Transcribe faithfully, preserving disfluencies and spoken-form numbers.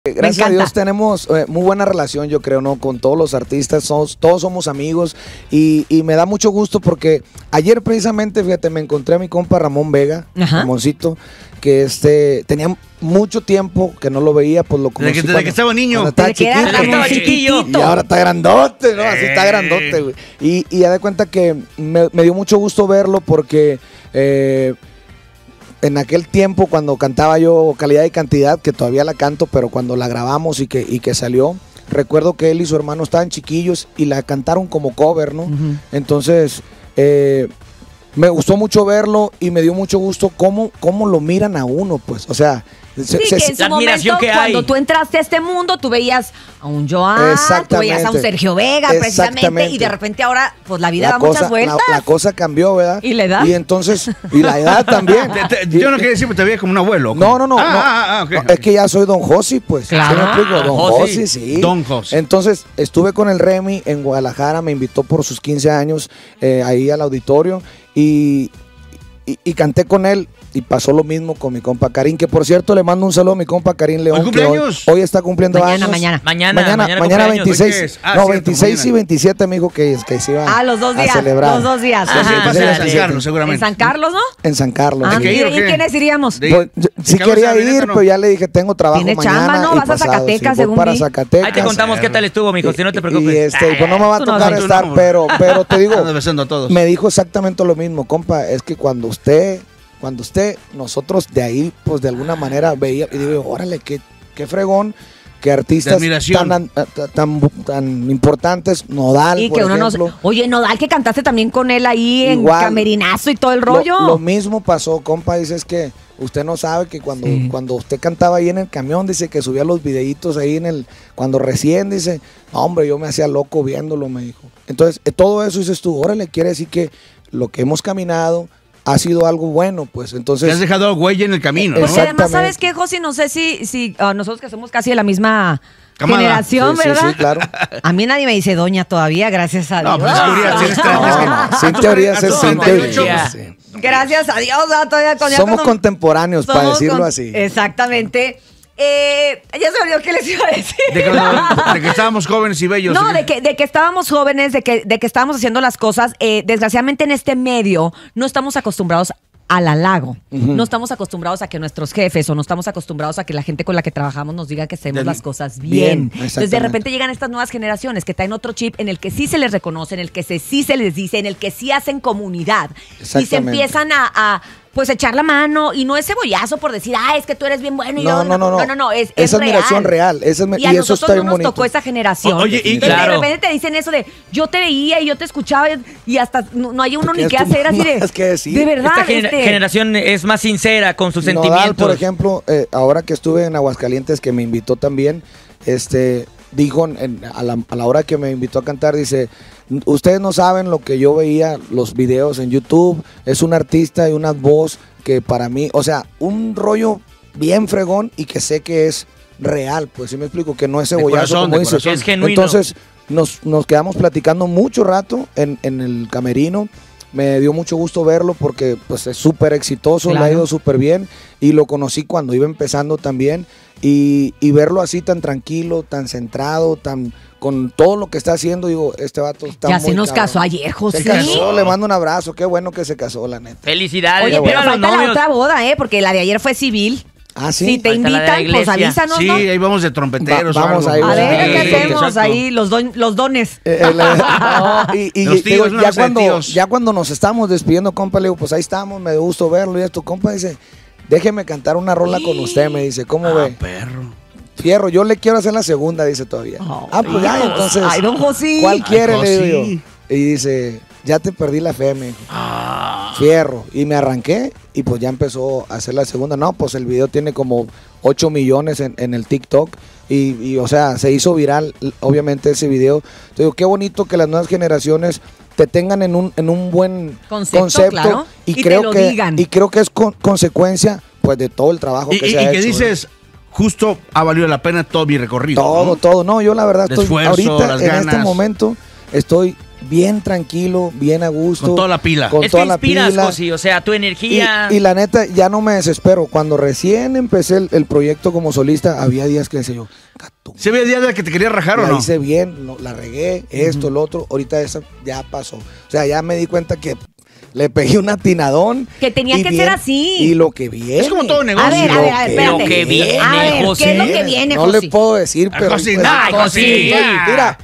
Gracias a Dios tenemos eh, muy buena relación, yo creo, ¿no? Con todos los artistas, somos, todos somos amigos y, y me da mucho gusto porque ayer precisamente, fíjate, me encontré a mi compa Ramón Vega, Ajá. Ramoncito, que este tenía mucho tiempo que no lo veía, pues lo conocí desde, cuando, desde que estaba niño. Estaba chiquito, estaba chiquillo. Y ahora está grandote, ¿no? Así está grandote, güey. Y, y ya de cuenta que me, me dio mucho gusto verlo porque... Eh, en aquel tiempo cuando cantaba yo Calidad y Cantidad, que todavía la canto, pero cuando la grabamos y que, y que salió, recuerdo que él y su hermano estaban chiquillos y la cantaron como cover, ¿no? Uh-huh. Entonces, eh, me gustó mucho verlo y me dio mucho gusto cómo, cómo lo miran a uno, pues, o sea... Sí, se, que en su momento, que cuando hay. tú entraste a este mundo, tú veías a un Joan, tú veías a un Sergio Vega, precisamente, y de repente ahora, pues la vida la da cosa, muchas vueltas. La, la cosa cambió, ¿verdad? ¿Y la edad? Y entonces, y la edad también. te, te, yo no quería decir que te veía como un abuelo. No, no, no. Ah, no, ah, ah, okay, no okay. Es que ya soy Don Josi, pues. Claro. ¿Sí me explico? Don Josi, sí. Don Josi. Entonces, estuve con el Remy en Guadalajara, me invitó por sus quince años eh, ahí al auditorio y, y, y canté con él. Y pasó lo mismo con mi compa Karim, que por cierto le mando un saludo a mi compa Karim León. ¿Hoy que hoy, hoy está cumpliendo mañana, años. Mañana, mañana. Mañana, mañana, mañana veintiséis. Ah, no, cierto, veintiséis mañana. y veintisiete me dijo que, que se iba ah, los dos días, a celebrar. los dos días. Ah, sí, Ajá. pasa en San Carlos, seguramente. En San Carlos, ¿no? En San Carlos. Ah, sí. ¿Y ir, quiénes iríamos? De, pues, yo, sí quería ir, no? Pero ya le dije, tengo trabajo ¿Tienes mañana. chamba, no? Y Vas a pasado, Zacatecas, sí, según para vi. Zacatecas. Ahí te contamos qué tal estuvo, mijo, si no te preocupes. Y este, Ay, pues no me va a tocar no, estar, no, pero, pero te digo, besando a todos. me dijo exactamente lo mismo, compa, es que cuando usted... Cuando usted, nosotros de ahí, pues de alguna manera veía, y digo, órale, qué, qué fregón, que artistas tan, tan, tan, tan importantes, Nodal, y por que uno ejemplo. Nos, oye, Nodal, que cantaste también con él ahí igual, en camerinazo y todo el rollo. Lo, lo mismo pasó, compa, dice, es que usted no sabe que cuando, sí. cuando usted cantaba ahí en el camión, dice que subía los videitos ahí en el, cuando recién, dice, no, hombre, yo me hacía loco viéndolo, me dijo. Entonces, todo eso dices tú, órale, quiere decir que lo que hemos caminado ha sido algo bueno, pues, entonces... Te has dejado huella en el camino, ¿no? Porque además, ¿sabes qué, José? No sé si, si uh, nosotros que somos casi de la misma Camada. generación, sí, ¿verdad? Sí, sí, claro. A mí nadie me dice doña todavía, gracias a Dios. No, pues teoría, tienes no, sin teoría, es sin teoría. Sí. Gracias a Dios, todavía con Somos con, contemporáneos, somos para decirlo con, así. Exactamente. Eh, ya se me olvidó qué les iba a decir. De que, de que estábamos jóvenes y bellos. No, de que, de que estábamos jóvenes, de que, de que estábamos haciendo las cosas. Eh, desgraciadamente en este medio no estamos acostumbrados al halago. Uh-huh. No estamos acostumbrados a que nuestros jefes o no estamos acostumbrados a que la gente con la que trabajamos nos diga que hacemos las cosas bien. bien Entonces de repente llegan estas nuevas generaciones que traen otro chip en el que sí se les reconoce, en el que se, sí se les dice, en el que sí hacen comunidad. Y se empiezan a... a pues echar la mano y no es cebollazo por decir, ah, es que tú eres bien bueno y no, yo no, no, no, no, no, no, es, es es admiración real, real. Esa es, y a y nosotros eso está no nos bonito. tocó esa generación. O, oye, y entonces claro. de repente te dicen eso de, yo te veía y yo te escuchaba y hasta no, no hay uno ni qué hacer así de, que decir. de verdad. Esta gener este, generación es más sincera con sus Nodal, sentimientos. por ejemplo, eh, ahora que estuve en Aguascalientes, que me invitó también, este, dijo en, a, la, a la hora que me invitó a cantar, dice, ustedes no saben lo que yo veía, los videos en YouTube, es un artista y una voz que para mí, o sea, un rollo bien fregón y que sé que es real, pues sí me explico, que no es cebollazo, como dices. Es genuino. Entonces nos, nos quedamos platicando mucho rato en, en el camerino. Me dio mucho gusto verlo porque pues es súper exitoso, claro. Le ha ido súper bien y lo conocí cuando iba empezando también y, y verlo así tan tranquilo, tan centrado, tan con todo lo que está haciendo, digo, este vato está ya muy se nos cabrón. casó ayer, José. Se casó, le mando un abrazo, qué bueno que se casó, la neta. Felicidades. Oye, pero bueno. falta la otra boda, ¿eh? Porque la de ayer fue civil. Ah, sí. Si te falta invitan, pues avísanos, sí, ¿no? ahí vamos de trompeteros. Va, vamos o ahí. algo. A ver, ¿qué sí, hacemos? exacto. Ahí los, don, los dones. Eh, eh, la, no, y, y los tíos, digo, no ya, sé, cuando, tíos. ya cuando nos estamos despidiendo, compa, le digo, pues ahí estamos, me dio gusto verlo y esto, compa, dice, déjeme cantar una rola con usted, me dice, ¿cómo ah, ve? perro. Fierro, yo le quiero hacer la segunda, dice todavía. Oh, ah, pues ya, entonces. Ay, don José. ¿Cuál quiere? Ay, le digo yo. Y dice, ya te perdí la fe, me dijo. Ah. Fierro. Y me arranqué y pues ya empezó a hacer la segunda. No, pues el video tiene como ocho millones en, en el TikTok. Y, y, o sea, se hizo viral, obviamente, ese video. Entonces, digo, qué bonito que las nuevas generaciones te tengan en un, en un buen concepto. concepto claro. y, y creo te lo que, digan. Y creo que es con, consecuencia, pues, de todo el trabajo y, que y, se ha y hecho. que dices, justo ha valido la pena todo mi recorrido. Todo, ¿no? todo. No, yo la verdad de estoy esfuerzo, ahorita las en ganas. este momento estoy bien tranquilo, bien a gusto. Con toda la pila. Con Es que toda la inspiras, pila. Josi, o sea, tu Y, energía. y la neta, ya no me desespero. Cuando recién empecé el, el proyecto como solista, había días que decía yo, gato. ¿Se ve el día de que te quería rajar o La no? hice bien, no, la regué, esto, lo otro. Ahorita eso ya pasó. O sea, ya me di cuenta que le pegué un atinadón. Que tenía y que bien- ser así. Y lo que viene. Es como todo negocio. A ver, a ver, a ver, Lo espérate. que viene, A ver, Josi. ¿qué es lo que viene, No Josi? le puedo decir, Ah, pero... Josi, pues, no, Josi, Josi, ya. Mira,